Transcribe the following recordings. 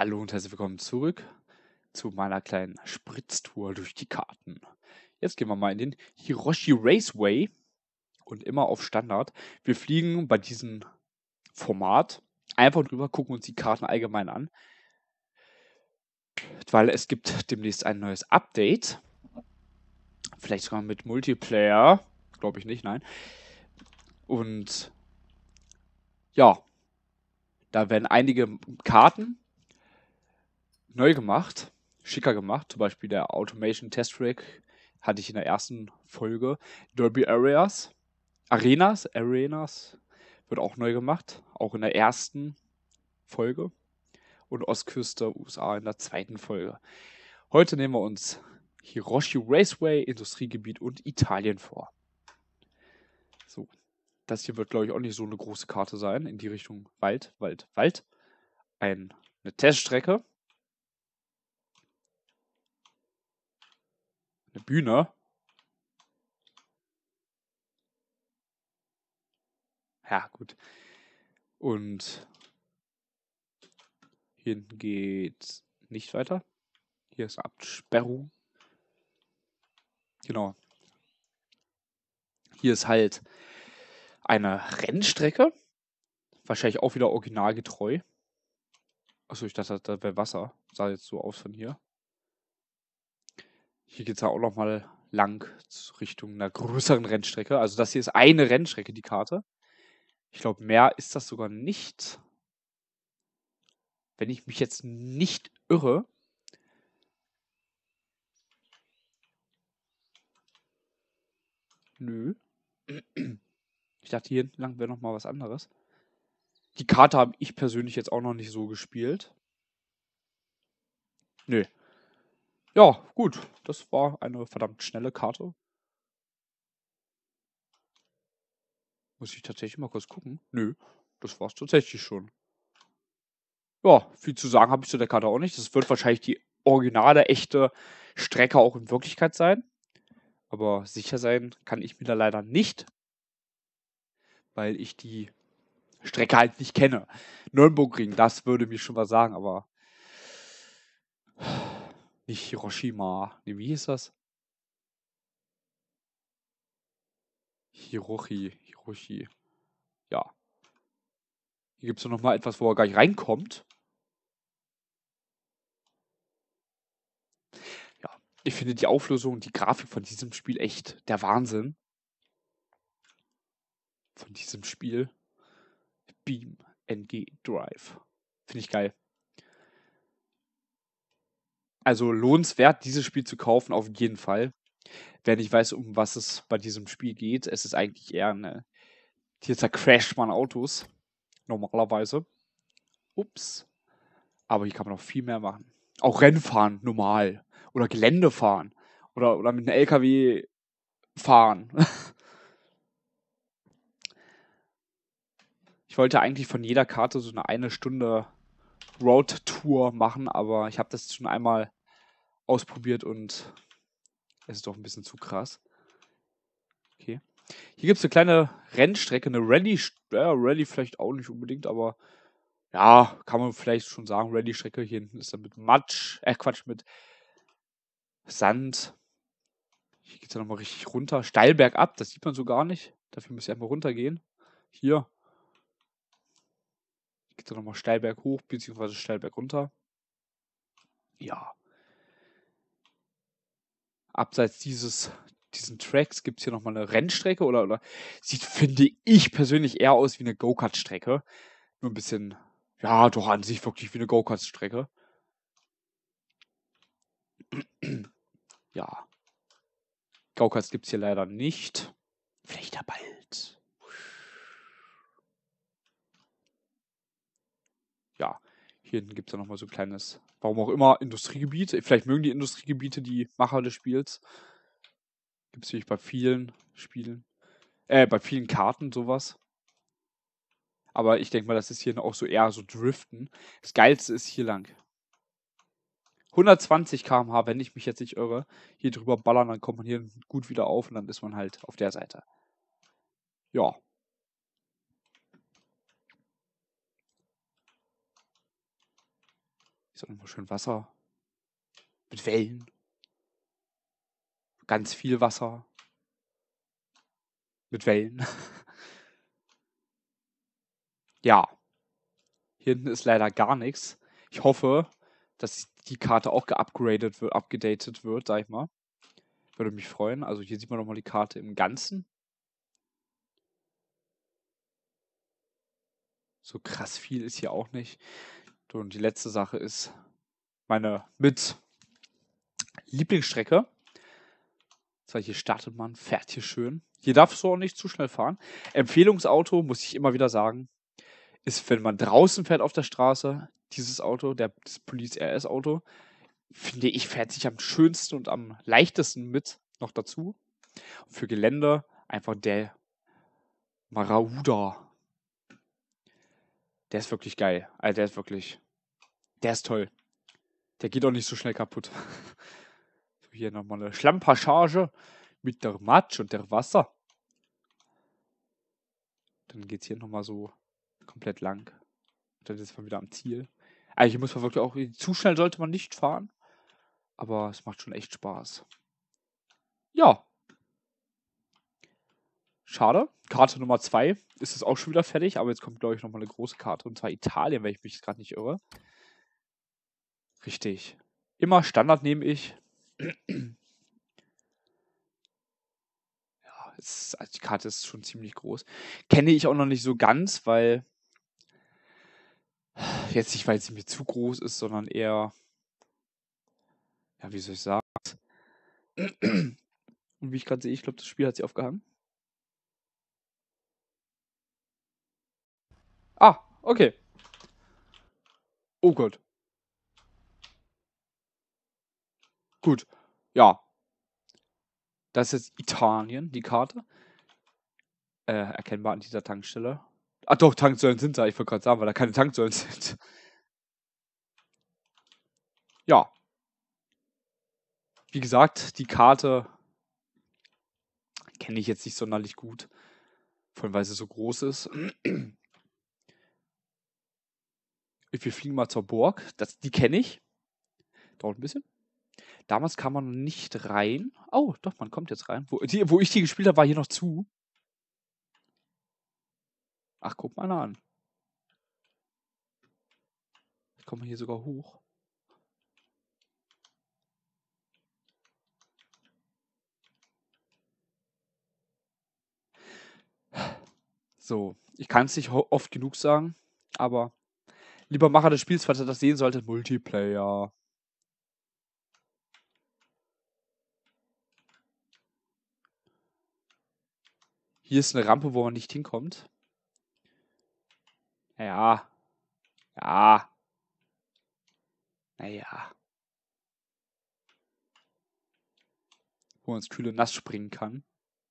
Hallo und herzlich willkommen zurück zu meiner kleinen Spritztour durch die Karten. Jetzt gehen wir mal in den Hiroshi Raceway und immer auf Standard. Wir fliegen bei diesem Format einfach drüber, gucken uns die Karten allgemein an, weil es gibt demnächst ein neues Update. Vielleicht sogar mit Multiplayer. Glaube ich nicht, nein. Und ja, da werden einige Karten neu gemacht, schicker gemacht. Zum Beispiel der Automation Test Track hatte ich in der ersten Folge. Derby Arenas wird auch neu gemacht, auch in der ersten Folge. Und Ostküste USA in der zweiten Folge. Heute nehmen wir uns Hiroshi Raceway, Industriegebiet und Italien vor. So, das hier wird, glaube ich, auch nicht so eine große Karte sein. In die Richtung Wald. Eine Teststrecke. Eine Bühne. Ja, gut. Und hier hinten geht's nicht weiter. Hier ist Absperrung. Genau. Hier ist halt eine Rennstrecke. Wahrscheinlich auch wieder originalgetreu. Achso, ich dachte, da wäre Wasser. Sah jetzt so aus von hier. Hier geht es ja auch nochmal lang Richtung einer größeren Rennstrecke. Also das hier ist eine Rennstrecke, die Karte. Ich glaube, mehr ist das sogar nicht. Wenn ich mich jetzt nicht irre. Nö. Ich dachte, hier lang wäre nochmal was anderes. Die Karte habe ich persönlich jetzt auch noch nicht so gespielt. Nö. Ja, gut. Das war eine verdammt schnelle Karte. Muss ich tatsächlich mal kurz gucken? Nö, das war's tatsächlich schon. Ja, viel zu sagen habe ich zu der Karte auch nicht. Das wird wahrscheinlich die originale, echte Strecke auch in Wirklichkeit sein. Aber sicher sein kann ich mir da leider nicht, weil ich die Strecke halt nicht kenne. Nürburgring, das würde mir schon was sagen, aber nicht Hiroshima. Nee, wie hieß das? Hiroshi. Ja. Hier gibt es noch mal etwas, wo er gar nicht reinkommt. Ja, ich finde die Auflösung und die Grafik von diesem Spiel echt der Wahnsinn. Von diesem Spiel. Beam NG Drive. Finde ich geil. Also lohnenswert, dieses Spiel zu kaufen, auf jeden Fall. Wer nicht weiß, um was es bei diesem Spiel geht, es ist eigentlich eher eine. Hier zercrasht man Autos. Normalerweise. Ups. Aber hier kann man noch viel mehr machen. Auch Rennfahren, normal. Oder Gelände fahren. Oder mit einem LKW fahren. Ich wollte eigentlich von jeder Karte so eine Stunde Road-Tour machen, aber ich habe das schon einmal ausprobiert und es ist doch ein bisschen zu krass. Okay. Hier gibt es eine kleine Rennstrecke, eine Rallye. Ja, Rallye vielleicht auch nicht unbedingt, aber ja, kann man vielleicht schon sagen, Rallye-Strecke. Hier hinten ist dann mit Matsch, Quatsch, mit Sand. Hier geht es ja nochmal richtig runter. Steil bergab, das sieht man so gar nicht. Dafür muss ich einmal runtergehen. Hier. Geht es ja nochmal steil berghoch, beziehungsweise steil bergunter. Ja. Abseits diesen Tracks gibt es hier nochmal eine Rennstrecke oder sieht, finde ich persönlich, eher aus wie eine Go-Kart-Strecke. Nur ein bisschen, ja, doch an sich wirklich wie eine Go-Kart-Strecke. Ja. Go-Karts gibt es hier leider nicht. Vielleicht ja bald. Ja, hier hinten gibt es ja nochmal so ein kleines, warum auch immer, Industriegebiet. Vielleicht mögen die Industriegebiete die Macher des Spiels. Gibt es nämlich bei vielen Spielen. Bei vielen Karten sowas. Aber ich denke mal, das ist hier auch so eher so Driften. Das Geilste ist hier lang. 120 km/h, wenn ich mich jetzt nicht irre, hier drüber ballern, dann kommt man hier gut wieder auf und dann ist man halt auf der Seite. Ja. Ist auch nochmal schön Wasser. Mit Wellen. Ganz viel Wasser. Mit Wellen. Ja. Hier hinten ist leider gar nichts. Ich hoffe, dass die Karte auch geupgradet wird, abgedatet wird, sag ich mal. Würde mich freuen. Also hier sieht man nochmal die Karte im Ganzen. So krass viel ist hier auch nicht. Und die letzte Sache ist meine mit Lieblingsstrecke. Zwar hier startet man, fährt hier schön. Hier darfst du auch nicht zu schnell fahren. Empfehlungsauto, muss ich immer wieder sagen, ist, wenn man draußen fährt auf der Straße, dieses Auto, das Police RS Auto, finde ich, fährt sich am schönsten und am leichtesten mit noch dazu. Und für Gelände einfach der Marauder. Der ist wirklich geil. Also der ist toll. Der geht auch nicht so schnell kaputt. So, hier nochmal eine Schlammpassage mit der Matsch und der Wasser. Dann geht es hier nochmal so komplett lang. Dann ist man wieder am Ziel. Eigentlich muss man wirklich auch, zu schnell sollte man nicht fahren. Aber es macht schon echt Spaß. Ja. Schade. Karte Nummer 2 ist es auch schon wieder fertig. Aber jetzt kommt, glaube ich, nochmal eine große Karte. Und zwar Italien, wenn ich mich gerade nicht irre. Richtig. Immer Standard nehme ich. Ja, die Karte ist schon ziemlich groß. Kenne ich auch noch nicht so ganz, weil jetzt nicht, weil sie mir zu groß ist, sondern eher, ja, wie soll ich sagen? Und wie ich gerade sehe, ich glaube, das Spiel hat sie aufgehangen. Ah, okay. Oh Gott. Gut. Ja. Das ist jetzt Italien, die Karte. Erkennbar an dieser Tankstelle. Ah doch, Tanksäulen sind da. Ich wollte gerade sagen, weil da keine Tanksäulen sind. Ja. Wie gesagt, die Karte kenne ich jetzt nicht sonderlich gut. Vor allem, weil sie so groß ist. Wir fliegen mal zur Burg. Die kenne ich. Dauert ein bisschen. Damals kam man noch nicht rein. Oh, doch, man kommt jetzt rein. Wo ich die gespielt habe, war hier noch zu. Ach, guck mal an. Ich komme hier sogar hoch. So, ich kann es nicht oft genug sagen, aber lieber Macher des Spiels, falls ihr das sehen solltet, Multiplayer. Hier ist eine Rampe, wo man nicht hinkommt. Ja. Ja. Naja. Wo man ins kühle Nass springen kann.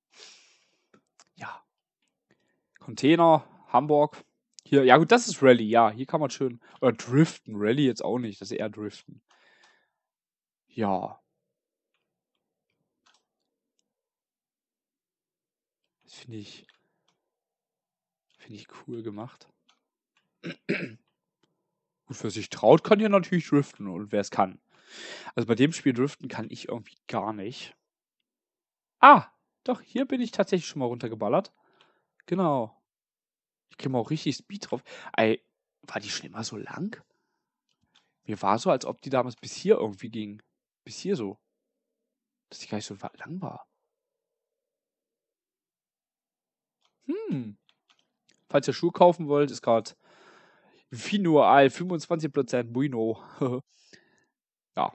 Ja. Container, Hamburg. Hier, ja gut, das ist Rallye, ja. Hier kann man schön. Oder driften. Rallye jetzt auch nicht, das ist eher driften. Ja. Das finde ich cool gemacht. Gut, wer sich traut, kann hier natürlich driften. Und wer es kann. Also bei dem Spiel driften kann ich irgendwie gar nicht. Ah, doch, hier bin ich tatsächlich schon mal runtergeballert. Genau. Ich kriege mal auch richtig Speed drauf. Ey, war die schon immer so lang? Mir war so, als ob die damals bis hier irgendwie ging. Bis hier so. Dass die gar nicht so lang war. Falls ihr Schuhe kaufen wollt, ist gerade Fino Al 25% Bueno. Ja.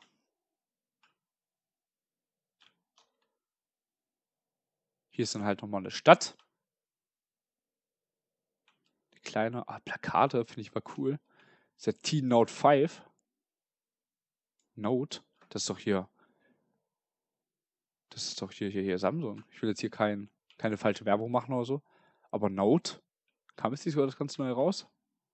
Hier ist dann halt nochmal eine Stadt. Eine kleine Plakate, finde ich mal cool. Das ist der T-Note 5. Note? Das ist doch hier. Das ist doch hier Samsung. Ich will jetzt hier keine falsche Werbung machen oder so. Aber Note? Kam es nicht sogar das ganz neu raus?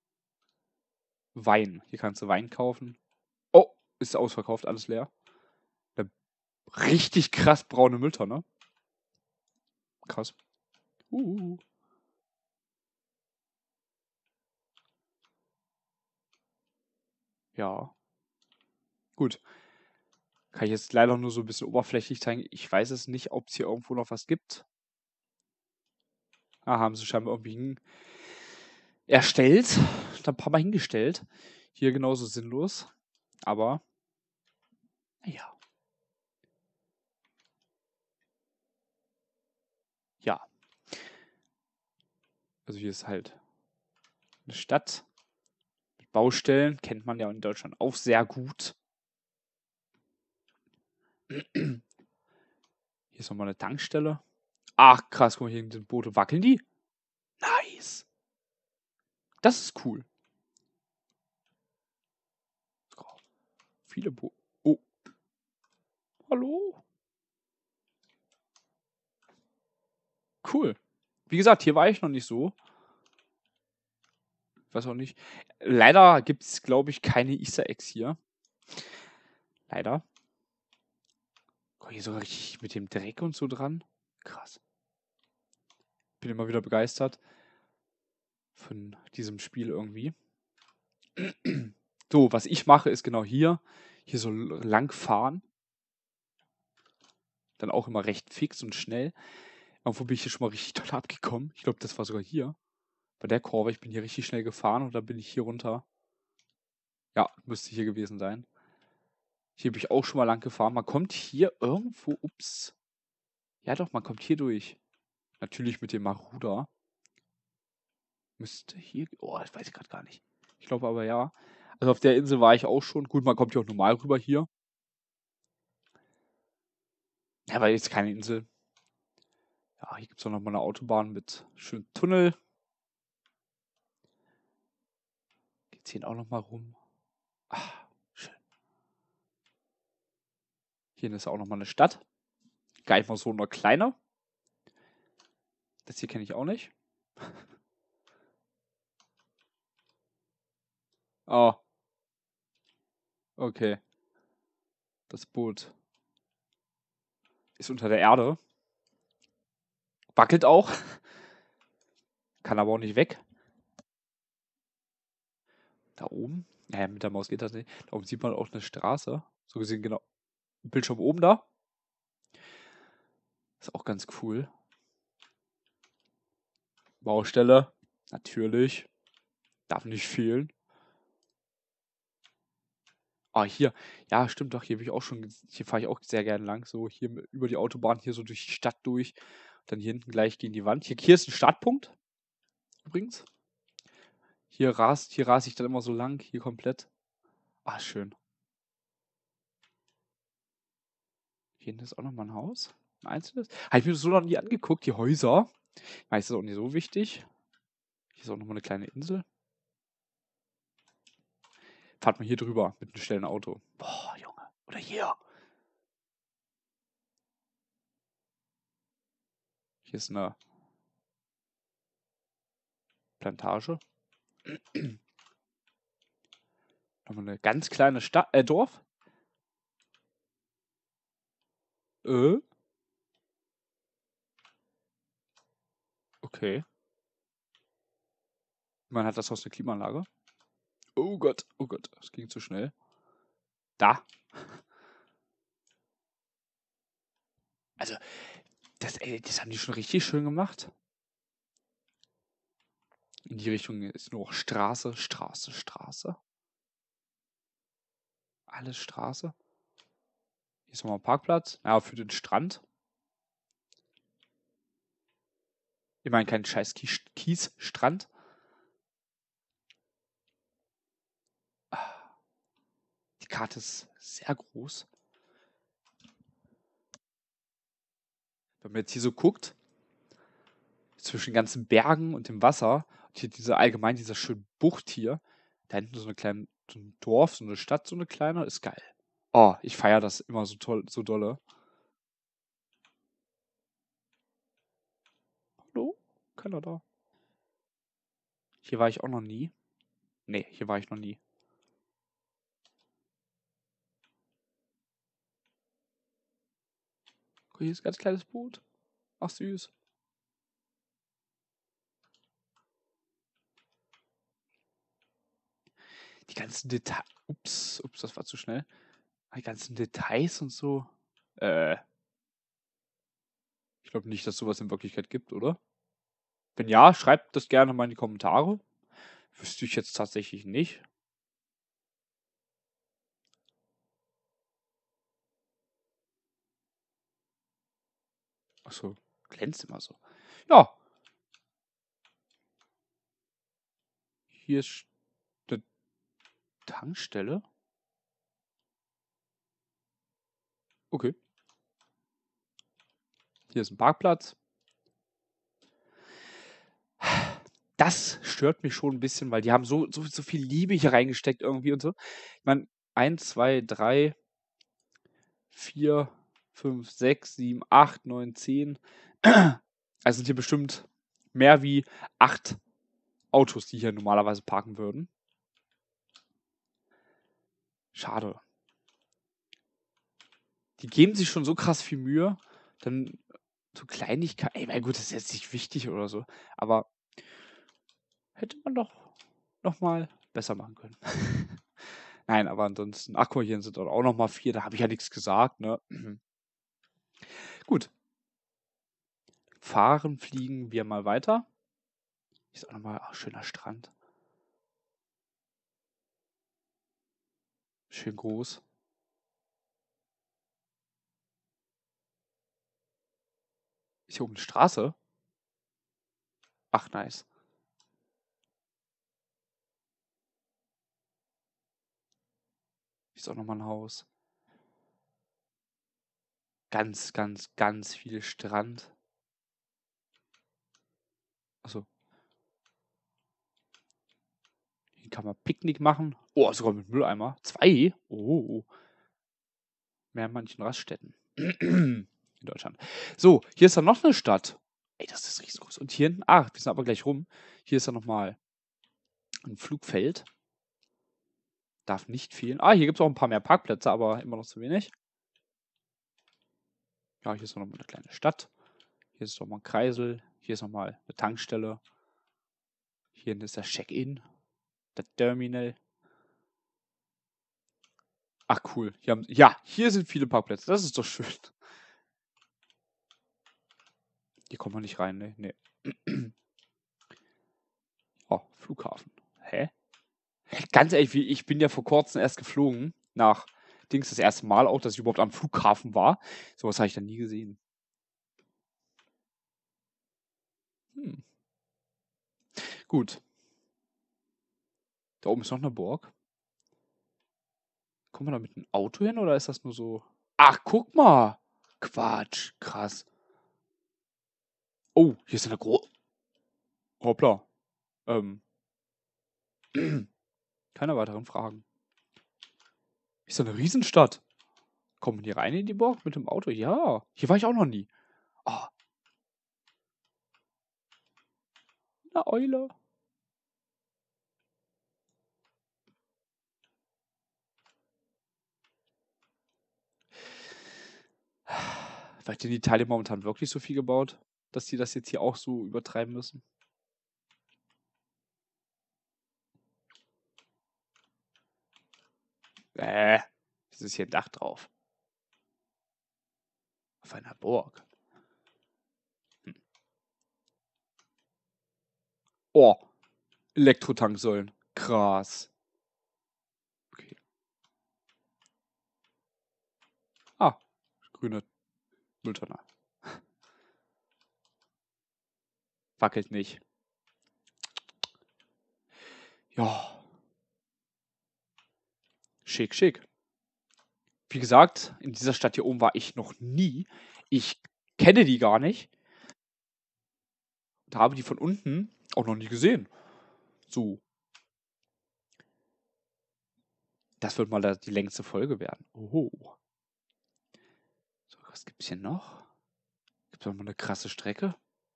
Wein. Hier kannst du Wein kaufen. Oh, ist ausverkauft, alles leer. Eine richtig krass braune Mülltonne. Krass. Uh. Ja. Gut. Kann ich jetzt leider nur so ein bisschen oberflächlich zeigen. Ich weiß es nicht, ob es hier irgendwo noch was gibt. Ah, haben sie scheinbar irgendwie erstellt. Ein paar Mal hingestellt. Hier genauso sinnlos. Aber, naja. Ja. Also hier ist halt eine Stadt mit Baustellen. Kennt man ja in Deutschland auch sehr gut. Hier ist nochmal eine Tankstelle. Ach, krass, guck mal, hier sind Boote. Wackeln die? Nice. Das ist cool. Oh, viele Boote. Oh, hallo? Cool. Wie gesagt, hier war ich noch nicht so. Ich weiß auch nicht. Leider gibt es, glaube ich, keine Easter Eggs hier. Leider. Guck, hier sogar richtig mit dem Dreck und so dran. Krass. Bin immer wieder begeistert von diesem Spiel irgendwie. So, was ich mache, ist genau hier. Hier so lang fahren. Dann auch immer recht fix und schnell. Irgendwo bin ich hier schon mal richtig toll abgekommen. Ich glaube, das war sogar hier. Bei der Kurve. Ich bin hier richtig schnell gefahren und dann bin ich hier runter. Ja, müsste hier gewesen sein. Hier bin ich auch schon mal lang gefahren. Man kommt hier irgendwo. Ups. Ja, doch, man kommt hier durch. Natürlich mit dem Maruder. Müsste hier. Oh, das weiß ich gerade gar nicht. Ich glaube aber ja. Also auf der Insel war ich auch schon. Gut, man kommt ja auch normal rüber hier. Ja, weil jetzt keine Insel. Ja, hier gibt es auch nochmal eine Autobahn mit schönem Tunnel. Geht's hier auch nochmal rum. Ah, schön. Hier ist auch nochmal eine Stadt. Gar nicht mal so nur kleiner. Das hier kenne ich auch nicht. Oh, okay. Das Boot ist unter der Erde. Wackelt auch. Kann aber auch nicht weg. Da oben. Naja, mit der Maus geht das nicht. Da oben sieht man auch eine Straße. So gesehen, genau. Bildschirm oben da. Ist auch ganz cool. Baustelle. Natürlich. Darf nicht fehlen. Ah, hier. Ja, stimmt doch. Hier bin ich auch schon. Hier fahre ich auch sehr gerne lang. So hier über die Autobahn, hier so durch die Stadt durch. Dann hier hinten gleich gegen die Wand. Hier ist ein Startpunkt. Übrigens. Hier rase ich dann immer so lang. Hier komplett. Ah, schön. Hier hinten ist auch nochmal ein Haus. Ein einzelnes. Habe ich mir das so noch nie angeguckt, die Häuser. Meistens auch nicht so wichtig. Hier ist auch nochmal eine kleine Insel. Fahrt mal hier drüber mit einem schnellen Auto. Boah, Junge. Oder hier. Hier ist eine Plantage. Nochmal eine ganz kleine Stadt, Dorf. Äh? Okay. Man hat das Haus eine Klimaanlage. Oh Gott, das ging zu schnell. Da. Also, das haben die schon richtig schön gemacht. In die Richtung ist nur noch Straße, Straße, Straße. Alles Straße. Hier ist nochmal ein Parkplatz. Ja, für den Strand. Ich meine, kein scheiß Kiesstrand. Die Karte ist sehr groß. Wenn man jetzt hier so guckt, zwischen ganzen Bergen und dem Wasser, und hier dieser schönen Bucht hier, da hinten so ein Dorf, so eine Stadt, so eine kleine, ist geil. Oh, ich feiere das immer so toll, so dolle. Hallo? Kanada. Hier war ich auch noch nie. Nee, hier war ich noch nie. Guck, hier ist ein ganz kleines Boot. Ach, süß. Die ganzen Details. Ups, das war zu schnell. Die ganzen Details und so. Ich glaube nicht, dass sowas in Wirklichkeit gibt, oder? Wenn ja, schreibt das gerne mal in die Kommentare. Wüsste ich jetzt tatsächlich nicht. Achso, glänzt immer so. Ja. Hier ist eine Tankstelle. Okay. Hier ist ein Parkplatz. Das stört mich schon ein bisschen, weil die haben so viel Liebe hier reingesteckt irgendwie und so. Ich meine, 1, 2, 3, 4, 5, 6, 7, 8, 9, 10. Also sind hier bestimmt mehr wie 8 Autos, die hier normalerweise parken würden. Schade. Die geben sich schon so krass viel Mühe. Dann so Kleinigkeiten. Ey, mein gut, das ist jetzt nicht wichtig oder so. Aber hätte man doch noch mal besser machen können. Nein, aber ansonsten. Ach, guck mal, hier sind auch noch mal 4. Da habe ich ja nichts gesagt, ne? Gut. Fahren, fliegen wir mal weiter. Hier ist auch nochmal schöner Strand. Schön groß. Ist hier oben eine Straße? Ach, nice. Hier ist auch nochmal ein Haus. Ganz, ganz, ganz viel Strand. Achso. Hier kann man Picknick machen. Oh, sogar mit Mülleimer. 2? Oh. Mehr in manchen Raststätten. In Deutschland. So, hier ist dann noch eine Stadt. Ey, das ist riesengroß. Und hier hinten, wir sind aber gleich rum. Hier ist dann nochmal ein Flugfeld. Darf nicht fehlen. Hier gibt es auch ein paar mehr Parkplätze, aber immer noch zu wenig. Ja, hier ist nochmal eine kleine Stadt. Hier ist nochmal ein Kreisel. Hier ist nochmal eine Tankstelle. Hier ist der Check-in. Der Terminal. Ach, cool. Hier sind viele Parkplätze. Das ist doch schön. Hier kommt man nicht rein, ne? Nee. Oh, Flughafen. Hä? Ganz ehrlich, ich bin ja vor kurzem erst geflogen. Nach Dings das erste Mal auch, dass ich überhaupt am Flughafen war. Sowas habe ich dann nie gesehen. Gut. Da oben ist noch eine Burg. Kommen wir da mit einem Auto hin oder ist das nur so? Ach, guck mal. Quatsch. Krass. Oh, hier ist eine Hoppla. Keine weiteren Fragen. Ist da eine Riesenstadt? Kommen wir hier rein in die Burg mit dem Auto? Ja. Hier war ich auch noch nie. Oh, eine Eule. Wird in Italien momentan wirklich so viel gebaut, dass die das jetzt hier auch so übertreiben müssen? Es ist hier ein Dach drauf. Auf einer Burg. Oh, Elektrotanksäulen. Krass. Okay. Grüne Mülltonne. Wackelt nicht. Ja. Schick, schick. Wie gesagt, in dieser Stadt hier oben war ich noch nie. Ich kenne die gar nicht. Und habe die von unten auch noch nie gesehen. So. Das wird mal die längste Folge werden. Oh. So, was gibt's hier noch? Gibt's noch mal eine krasse Strecke?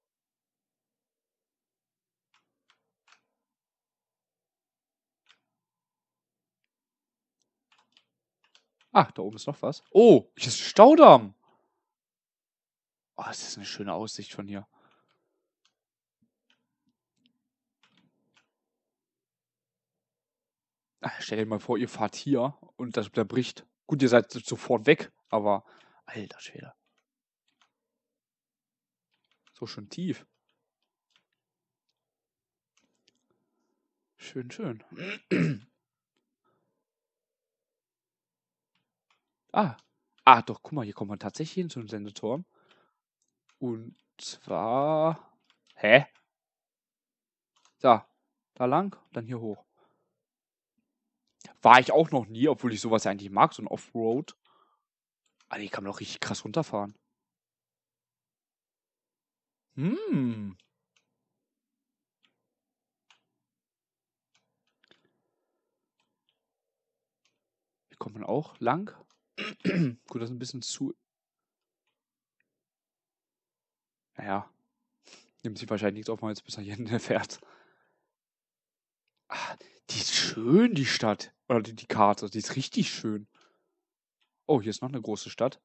Da oben ist noch was. Oh, hier ist ein Staudamm. Oh, das ist eine schöne Aussicht von hier. Stell dir mal vor, ihr fahrt hier und der bricht. Gut, ihr seid sofort weg, aber alter Schwede. So schön tief. Schön, schön. Ah. Ah, doch, guck mal, hier kommt man tatsächlich hin zu einem Sendeturm. Und zwar. Hä? Da. Da lang, dann hier hoch. War ich auch noch nie, obwohl ich sowas ja eigentlich mag, so ein Offroad. Aber hier kann man doch richtig krass runterfahren. Hm. Hier kommt man auch lang. Gut, das ist ein bisschen zu. Naja. Nimmt sich wahrscheinlich nichts auf, wenn man jetzt bis nach hier fährt. Ah, die ist schön, die Stadt. Oder die Karte. Die ist richtig schön. Oh, hier ist noch eine große Stadt.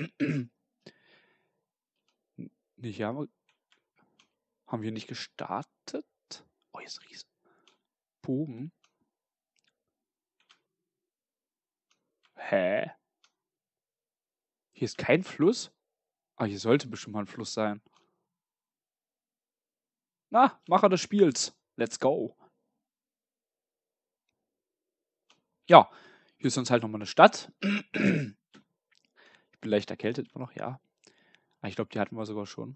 Nee, hier haben wir nicht gestartet. Oh, hier ist ein riesen Bogen. Hä? Hier ist kein Fluss? Ah, hier sollte bestimmt mal ein Fluss sein. Na, Macher des Spiels. Let's go. Ja, hier ist uns halt nochmal eine Stadt. Ich bin leicht erkältet immer noch, ja. Ah, ich glaube, die hatten wir sogar schon.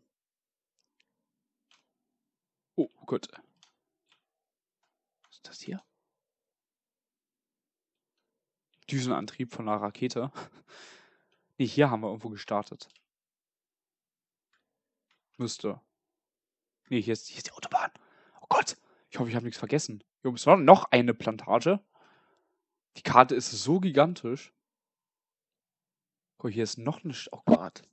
Oh, gut. Was ist das hier? Düsenantrieb von einer Rakete. Nee, hier haben wir irgendwo gestartet. Müsste. Nee, hier ist die Autobahn. Oh Gott. Ich hoffe, ich habe nichts vergessen. Hier oben ist noch eine Plantage. Die Karte ist so gigantisch. Guck, hier ist noch eine. Oh Gott.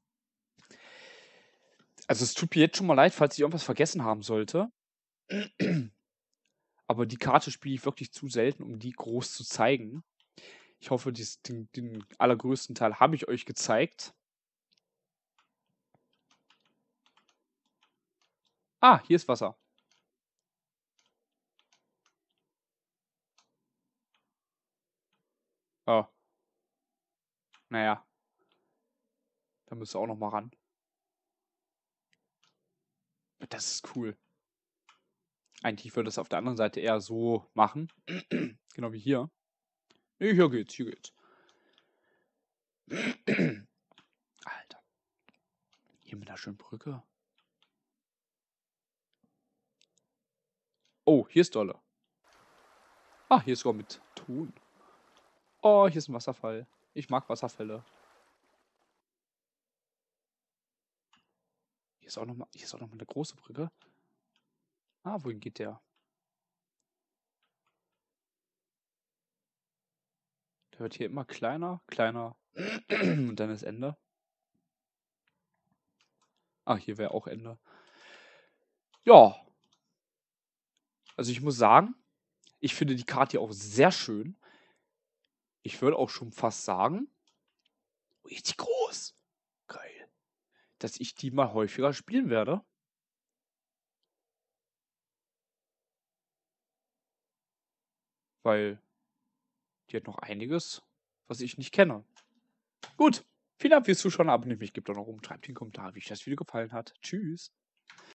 Also, es tut mir jetzt schon mal leid, falls ich irgendwas vergessen haben sollte. Aber die Karte spiele ich wirklich zu selten, um die groß zu zeigen. Ich hoffe, den allergrößten Teil habe ich euch gezeigt. Ah, hier ist Wasser. Oh. Naja. Da müsst ihr auch noch mal ran. Das ist cool. Eigentlich würde es auf der anderen Seite eher so machen. Genau wie hier. Nee, hier geht's, hier geht's. Alter. Hier mit einer schönen Brücke. Oh, hier ist dolle. Ah, hier ist sogar mit Ton. Oh, hier ist ein Wasserfall. Ich mag Wasserfälle. Hier ist auch noch mal eine große Brücke. Ah, wohin geht der? Der wird hier immer kleiner, kleiner. Und dann ist Ende. Ah, hier wäre auch Ende. Ja. Also ich muss sagen, ich finde die Karte hier auch sehr schön. Ich würde auch schon fast sagen, oh, ist die groß. Geil. Dass ich die mal häufiger spielen werde. Weil die hat noch einiges, was ich nicht kenne. Gut. Vielen Dank fürs Zuschauen. Abonniert mich, gebt auch noch rum, schreibt den Kommentar, wie euch das Video gefallen hat. Tschüss.